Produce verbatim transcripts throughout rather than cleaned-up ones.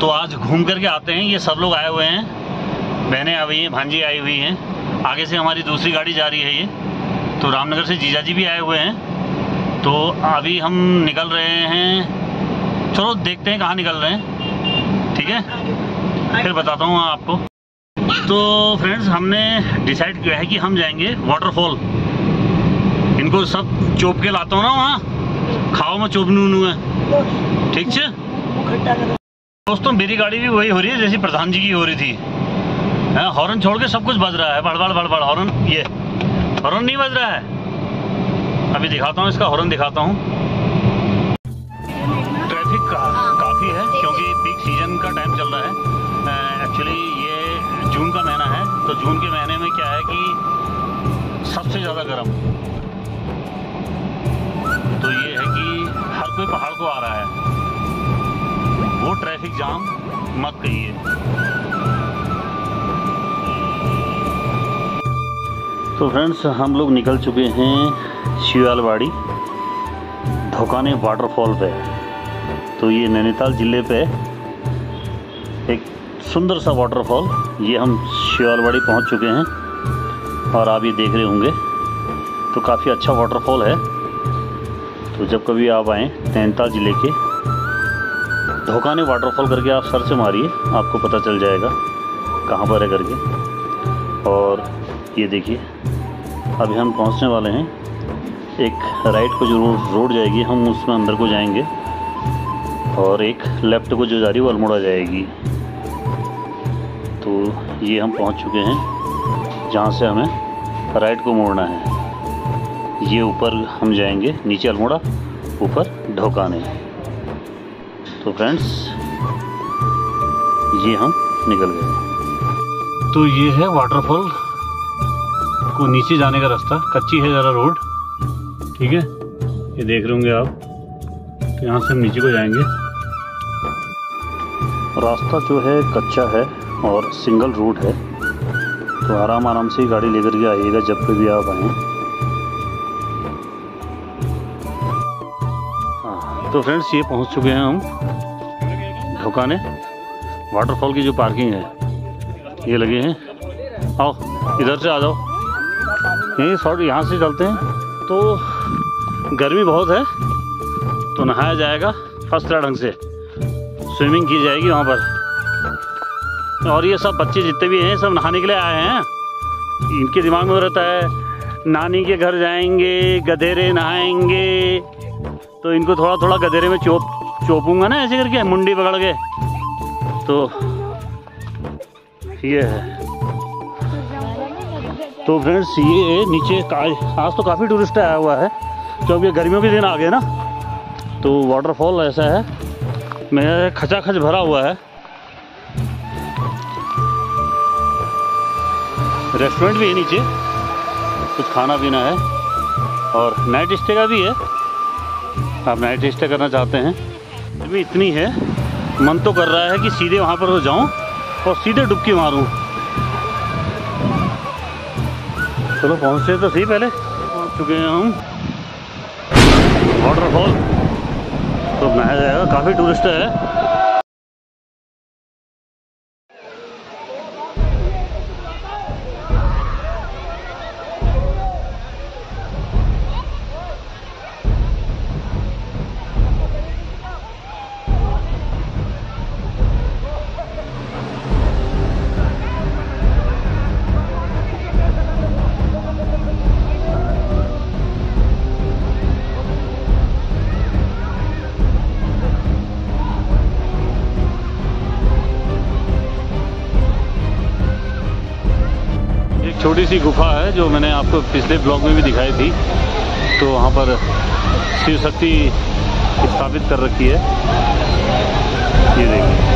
तो आज घूम करके आते हैं। ये सब लोग आए हुए हैं, बहनें आई हुई हैं, भांजी आई हुई हैं। आगे से हमारी दूसरी गाड़ी जा रही है ये, तो रामनगर से जीजा जी भी आए हुए हैं। तो अभी हम निकल रहे हैं, चलो देखते हैं कहाँ निकल रहे हैं, ठीक है, फिर बताता हूँ आपको। तो फ्रेंड्स, हमने डिसाइड किया है कि हम जाएंगे वाटरफॉल। इनको सब चोप के लाता हूँ ना वहाँ, खाओ में चोप नू नू है, ठीक है दोस्तों। मेरी गाड़ी भी वही हो रही है जैसी प्रधान जी की हो रही थी। हाँ, हॉर्न छोड़ के सब कुछ बज रहा है, बड़बड़ बड़बड़ हॉर्न। ये हॉर्न नहीं बज रहा है, अभी दिखाता हूँ, इसका हॉर्न दिखाता हूँ। ट्रैफिक का, काफ़ी है क्योंकि पीक सीजन का टाइम चल रहा है। एक्चुअली ये जून का महीना है, तो जून के महीने में क्या है कि सबसे ज़्यादा गर्म। तो ये है कि हर कोई पहाड़ को आ रहा है, वो ट्रैफिक जाम मत कहिए। तो फ्रेंड्स, हम लोग निकल चुके हैं शिवालवाड़ी धोकाने वाटरफॉल पे। तो ये नैनीताल ज़िले पे एक सुंदर सा वाटरफॉल, ये हम शिवालवाड़ी पहुंच चुके हैं और आप ये देख रहे होंगे। तो काफ़ी अच्छा वाटरफॉल है। तो जब कभी आप आएँ नैनीताल ज़िले के धोकाने वाटरफॉल करके आप सर्च मारिए, आपको पता चल जाएगा कहाँ पर है करके। और ये देखिए, अभी हम पहुंचने वाले हैं। एक राइट को जो रोड जाएगी हम उसमें अंदर को जाएंगे, और एक लेफ़्ट को जो जा रही है वो अल्मोड़ा जाएगी। तो ये हम पहुंच चुके हैं जहां से हमें राइट को मोड़ना है। ये ऊपर हम जाएंगे, नीचे अल्मोड़ा, ऊपर ढोकाने। तो फ्रेंड्स, ये हम निकल गए। तो ये है वाटरफॉल को नीचे जाने का रास्ता। कच्ची है ज़रा रोड, ठीक है, ये देख रहे होंगे आप। तो यहाँ से हम नीचे को जाएंगे। रास्ता जो है कच्चा है और सिंगल रूट है, तो आराम आराम से ही गाड़ी लेकर के आइएगा जब कभी आप आएँ। हाँ, तो फ्रेंड्स, ये पहुँच चुके हैं हम धोकाने वाटरफॉल की जो पार्किंग है, ये लगे हैं। आओ इधर से आ जाओ, यहीं शॉर्ट यहाँ से चलते हैं। तो गर्मी बहुत है, तो नहाया जाएगा फर्स्ट क्लास ढंग से, स्विमिंग की जाएगी वहाँ पर। और ये सब बच्चे जितने भी हैं सब नहाने के लिए आए हैं। इनके दिमाग में रहता है नानी के घर जाएंगे, गधेरे नहाएंगे। तो इनको थोड़ा थोड़ा गधेरे में चोप चोपूंगा ना, ऐसे करके मुंडी पकड़ के। तो ये है। तो फ्रेंड्स, ये नीचे आज तो काफ़ी टूरिस्ट आया हुआ है क्योंकि गर्मियों के दिन आ गए ना। तो वाटरफॉल ऐसा है, मेरा खचाखच भरा हुआ है। रेस्टोरेंट भी है नीचे, कुछ खाना पीना है, और नाइट स्टे का भी है। आप नाइट स्टे करना चाहते हैं अभी इतनी है, मन तो कर रहा है कि सीधे वहाँ पर जाऊँ और सीधे डुबकी मारूँ। चलो पहुँचते तो सही, पहले पहुँच चुके हैं हम वाटरफॉल। तो नहाया जाएगा, काफ़ी टूरिस्ट है। छोटी सी गुफा है जो मैंने आपको पिछले ब्लॉग में भी दिखाई थी। तो वहाँ पर शिव शक्ति स्थापित कर रखी है, ये देखिए।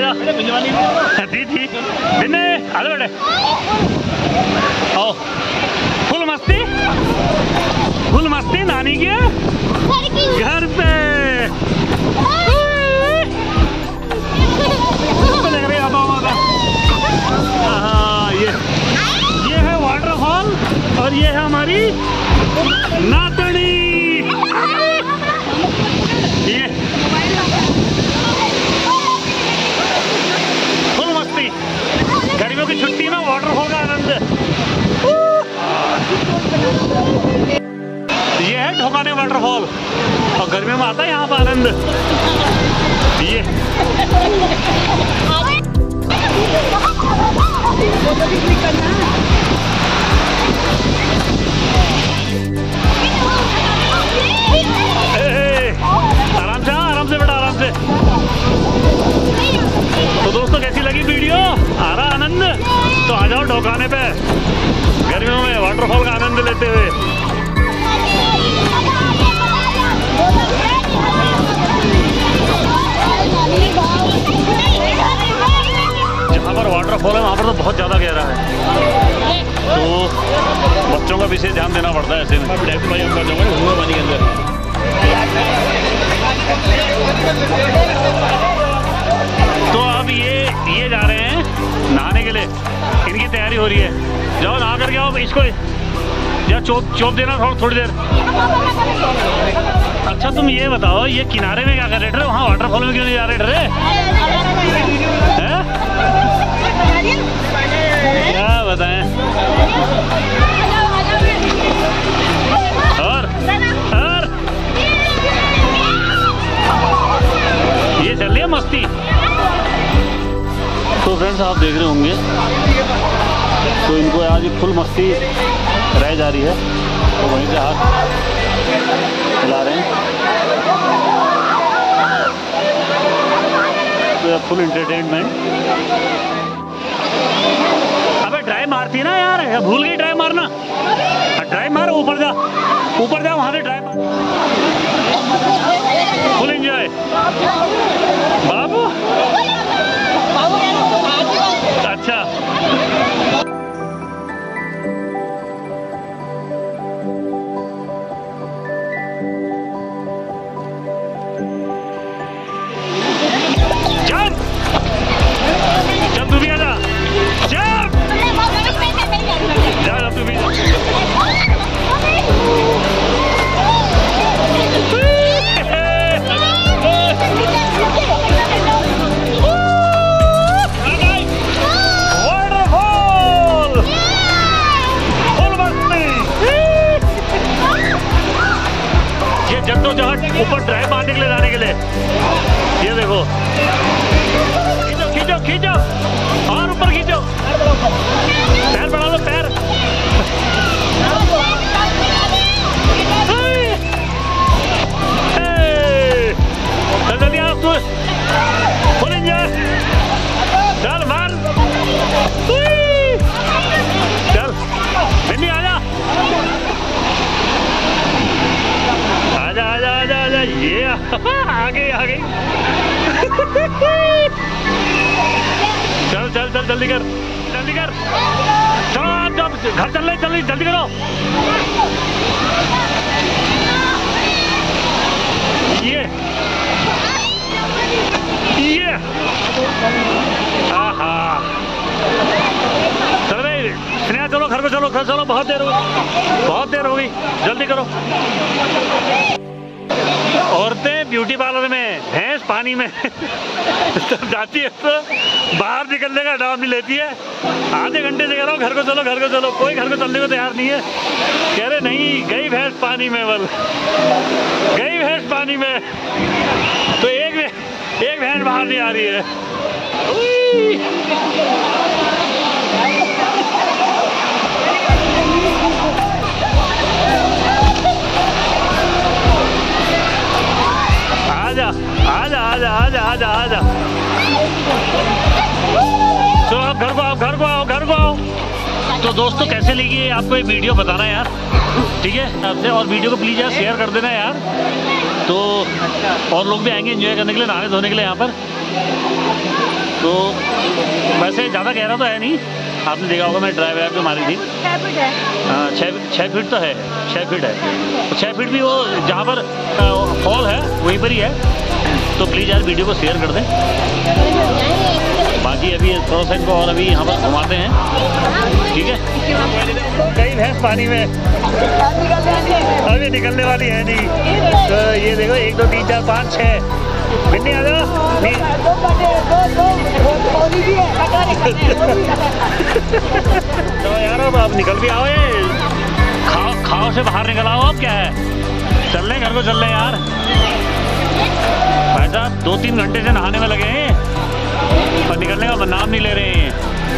आजा दी थी बिन्ने आजा बेटे आओ। फुल मस्ती फुल मस्ती नानी के घर पे। हाँ ये ये है वाटरफॉल और ये है हमारी नातनी। ये फुल मस्ती गर्मियों की छुट्टी में वाटरफॉल का आनंद। ये है ढोकाने वाटरफॉल और गर्मियों में आता है यहाँ पर आनंद। ये आराम से आराम से बेटा आराम से। तो दोस्तों कैसी लगी वीडियो? आ रहा आनंद? तो आ जाओ ढोकाने पे गर्मियों में वाटरफॉल का आनंद लेते हुए। जहाँ पर वाटरफॉल है वहाँ पर तो बहुत ज़्यादा गहरा है, तो बच्चों का विशेष ध्यान देना पड़ता है ऐसे में। पानी के अंदर तो अब ये ये जा रहे हैं नहाने के लिए, इनकी तैयारी हो रही है। जाओ नहा करके आओ, इसको या चोप चोप देना थोड़ी थोड़ी देर। अच्छा तुम ये बताओ, ये किनारे में क्या कर रहे थे वहाँ वाटरफॉल में क्यों नहीं जा रहे थे? क्या बताएं? और और ये चल रही है मस्ती। तो फ्रेंड्स आप देख रहे होंगे तो इनको आज फुल मस्ती रह जा रही है, तो वहीं से हाथ हिला रहे हैं। तो फुल एंटरटेनमेंट। अबे ड्राई मारती ना यार, भूल गई ड्राई मारना। ड्राई मार, ऊपर जा ऊपर जा वहां से ड्राई मार। फुल एंजॉय बाबू। अच्छा जब जब तू भी आजा, जब जा तू भी। जद्दोजहद ऊपर ड्राइव मारने के लिए जाने के लिए। ये देखो खींचो खींचो खींचो और ऊपर खींचो, पैर बढ़ा दो पैर। चल जल्दी आप तू फुल एंजॉय। चल मार, चल बिन्नी आजा आजा आजा आजा आजा। ये आगे आगे चल चल चल जल्दी कर जल्दी कर। चलो आप जब घर चल रहे जल्दी जल्दी करो। ये ये आहा चल भाई स्नेहा चलो घर को चलो घर चलो, बहुत देर हो गई बहुत देर हो गई, जल्दी करो। औरतें ब्यूटी पार्लर में, भैंस पानी में जब जाती है तो बाहर निकलने का नाम नहीं लेती है। आधे घंटे से कह रहा हूँ घर को चलो घर को चलो, कोई घर को चलने को तैयार नहीं है। कह रहे नहीं गई भैंस पानी में, बल गई भैंस पानी में। तो एक एक भैंस बाहर नहीं आ रही है। आजा आजा आजा आजा आजा आजा। चलो आप घर को आओ घर को आओ घर को आओ। तो दोस्तों कैसे लगी आपको ये वीडियो बताना यार, ठीक है आपसे। और वीडियो को प्लीज़ यार शेयर कर देना यार, तो और लोग भी आएंगे एंजॉय करने के लिए, नहाने धोने के लिए यहाँ पर। तो वैसे ज़्यादा गहरा तो है नहीं, आपने देखा होगा मैं ड्राइव वैव पे मारी थी। छः फीट है। हाँ छः छः फीट तो है, छः फीट है। छः फीट भी वो जहाँ पर फॉल है वहीं पर ही है। तो प्लीज़ यार वीडियो को शेयर कर दें। बाकी अभी थोड़ा सा इनको और अभी यहाँ पर घुमाते हैं, ठीक है। कई भैंस पानी में अभी निकलने वाली है नहीं। तो ये देखो एक दो तीन चार पाँच छः बिन्नी आ जाओ। तो यार अब आप निकल भी आओ, ये खाओ खाओ से बाहर निकल आओ। अब क्या है, चल रहे घर को, चल रहे यार। भाई साहब दो तीन घंटे से नहाने में लगे हैं और निकलने का नाम नहीं ले रहे हैं।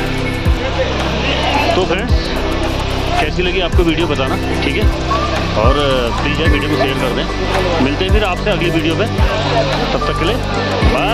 तो फ्रेंड्स कैसी लगी आपको वीडियो बताना, ठीक है। और प्लीज़ यार वीडियो को शेयर कर दें। मिलते हैं फिर आपसे अगली वीडियो पे, तब तक के लिए बाय।